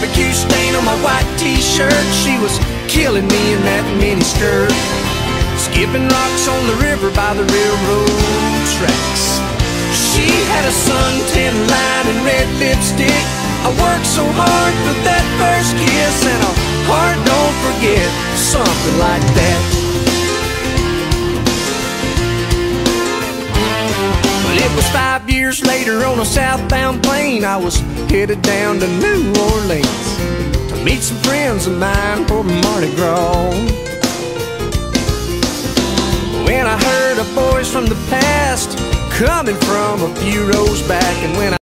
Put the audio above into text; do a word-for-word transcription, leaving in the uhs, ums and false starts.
B B Q stain on my white t-shirt. She was killing me in that mini skirt, skipping rocks on the river by the railroad tracks. She had a suntan line and red lipstick. I worked so hard for that first kiss, and a heart don't forget, something like that. Well, it was five years later on a southbound plane. I was headed down to New Orleans to meet some friends of mine for Mardi Gras. When I heard a voice from the past coming from a few rows back, and when I